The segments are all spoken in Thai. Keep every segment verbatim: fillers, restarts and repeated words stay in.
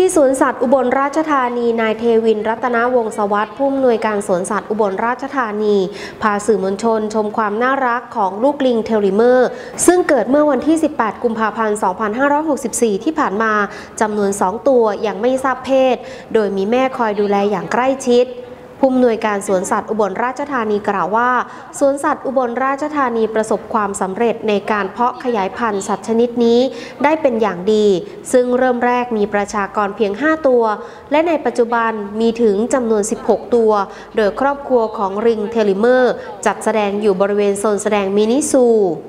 ที่สวนสัตว์อุบลราชธานีนายเทวินรัตนวงศ์สวัสดิ์ผู้อำนวยการสวนสัตว์อุบลราชธานีพาสื่อมวลชนชมความน่ารักของลูกลิงเทลริเมอร์ซึ่งเกิดเมื่อวันที่สิบแปดกุมภาพันธ์สองพันห้าร้อยหกสิบสี่ที่ผ่านมาจำนวนสองตัวยังไม่ทราบเพศโดยมีแม่คอยดูแลอย่างใกล้ชิดผู้อำนวยการสวนสัตว์อุบลราชธานีกล่าวว่าสวนสัตว์อุบลราชธานีประสบความสำเร็จในการเพาะขยายพันธุ์สัตว์ชนิดนี้ได้เป็นอย่างดีซึ่งเริ่มแรกมีประชากรเพียงห้าตัวและในปัจจุบันมีถึงจำนวนสิบหกตัวโดยครอบครัวของริงเทลริเมอร์จัดแสดงอยู่บริเวณโซนแสดงมินิซู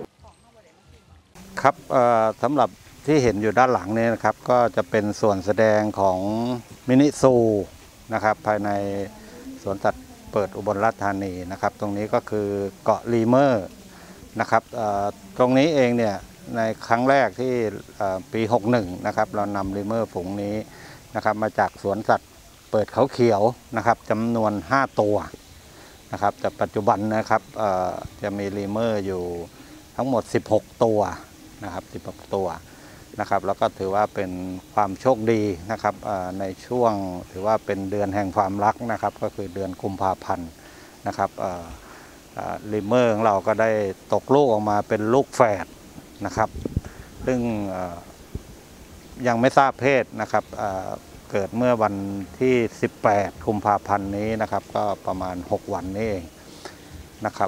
ครับสำหรับที่เห็นอยู่ด้านหลังนี้นะครับก็จะเป็นส่วนแสดงของมินิซูนะครับภายในสวนสัตว์เปิดอุบลราชธานีนะครับตรงนี้ก็คือเกาะลีเมอร์นะครับตรงนี้เองเนี่ยในครั้งแรกที่ปีหกสิบเอ็ดนะครับเรานำลีเมอร์ฝูงนี้นะครับมาจากสวนสัตว์เปิดเขาเขียวนะครับจำนวนห้าตัวนะครับแต่ปัจจุบันนะครับจะมีลีเมอร์อยู่ทั้งหมดสิบหกตัวนะครับสิบหกตัวนะครับแล้วก็ถือว่าเป็นความโชคดีนะครับในช่วงถือว่าเป็นเดือนแห่งความรักนะครับก็คือเดือนกุมภาพันธ์นะครับลิเมอร์ของเราก็ได้ตกลูกออกมาเป็นลูกแฝดนะครับซึ่งยังไม่ทราบเพศนะครับเกิดเมื่อวันที่สิบแปดกุมภาพันธ์นี้นะครับก็ประมาณหกวันนี้เองนะครับ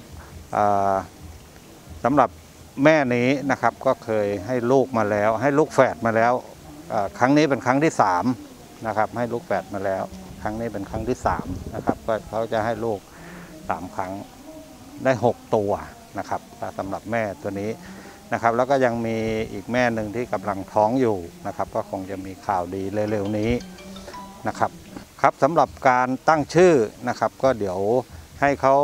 สำหรับแม่นี้นะครับก็เคยให้ลูกมาแล้วให้ลูกแฝดมาแล้วครั้งนี้เป็นครั้งที่สามนะครับให้ลูกแฝดมาแล้วครั้งนี้เป็นครั้งที่สามนะครับก็เขาจะให้ลูกสามครั้งได้หกตัวนะครับสำหรับแม่ตัวนี้นะครับแล้วก็ยังมีอีกแม่หนึ่งที่กำลังท้องอยู่นะครับก็คงจะมีข่าวดีเร็วๆนี้นะครับครับสำหรับการตั้งชื่อนะครับก็เดี๋ยวให้เขา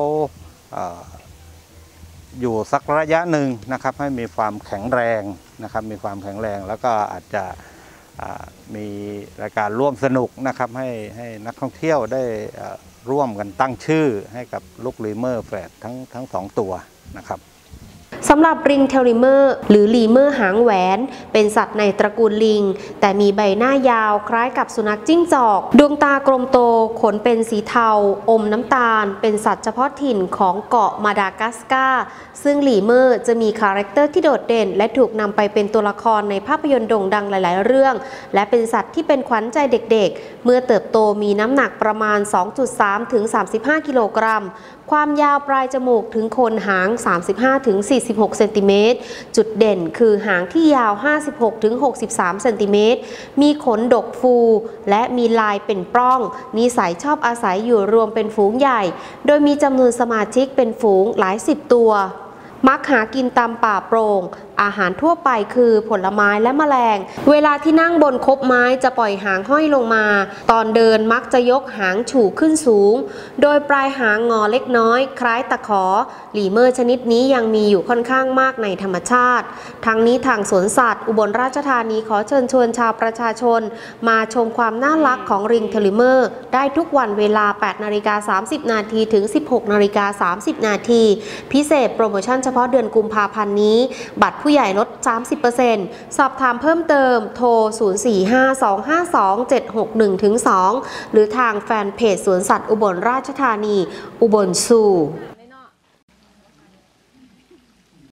อยู่สักระยะหนึ่งนะครับให้มีความแข็งแรงนะครับมีความแข็งแรงแล้วก็อาจจะมีรายการร่วมสนุกนะครับให้ให้นักท่องเที่ยวได้ร่วมกันตั้งชื่อให้กับลูกลีเมอร์แฝดทั้งทั้งสองตัวนะครับสำหรับริงเทลริเมอร์หรือลีเมอร์หางแหวนเป็นสัตว์ในตระกูลลิงแต่มีใบหน้ายาวคล้ายกับสุนัขจิ้งจอกดวงตากลมโตขนเป็นสีเทาอมน้ำตาลเป็นสัตว์เฉพาะถิ่นของเกาะมาดากัสการ์ซึ่งลีเมอร์จะมีคาแรคเตอร์ที่โดดเด่นและถูกนำไปเป็นตัวละครในภาพยนตร์โด่งดังหลายๆเรื่องและเป็นสัตว์ที่เป็นขวัญใจเด็กๆเมื่อเติบโตมีน้ำหนักประมาณ สองจุดสามถึงสามสิบห้า กิโลกรัมความยาวปลายจมูกถึงโคนหาง สามสิบห้าถึงสี่สิบหก เซนติเมตรจุดเด่นคือหางที่ยาว ห้าสิบหกถึงหกสิบสาม เซนติเมตรมีขนดกฟูและมีลายเป็นปล้องนิสัยชอบอาศัยอยู่รวมเป็นฝูงใหญ่โดยมีจำนวนสมาชิกเป็นฝูงหลายสิบตัวมักหากินตามป่าโปร่งอาหารทั่วไปคือผลไม้และแมลงเวลาที่นั่งบนคบไม้จะปล่อยหางห้อยลงมาตอนเดินมักจะยกหางฉู่ขึ้นสูงโดยปลายหางงอเล็กน้อยคล้ายตะขอลีเมอร์ชนิดนี้ยังมีอยู่ค่อนข้างมากในธรรมชาติทั้งนี้ทางสวนสัตว์อุบลราชธานีขอเชิญชวนชาวประชาชนมาชมความน่ารักของริงเทลริเมอร์ได้ทุกวันเวลา แปดนาฬิกาสามสิบ นาทีถึง สิบหกนาฬิกาสามสิบ นาทีพิเศษโปรโมชั่นเฉพาะเดือนกุมภาพันธ์นี้บัตรผู้ใหญ่ลดสามสิบเปอร์เซ็นต์ สอบถามเพิ่มเติมโทร ศูนย์ สี่ ห้า สอง ห้า สอง เจ็ด หก หนึ่ง สอง หรือทางแฟนเพจสวนสัตว์อุบลราชธานีอุบลซู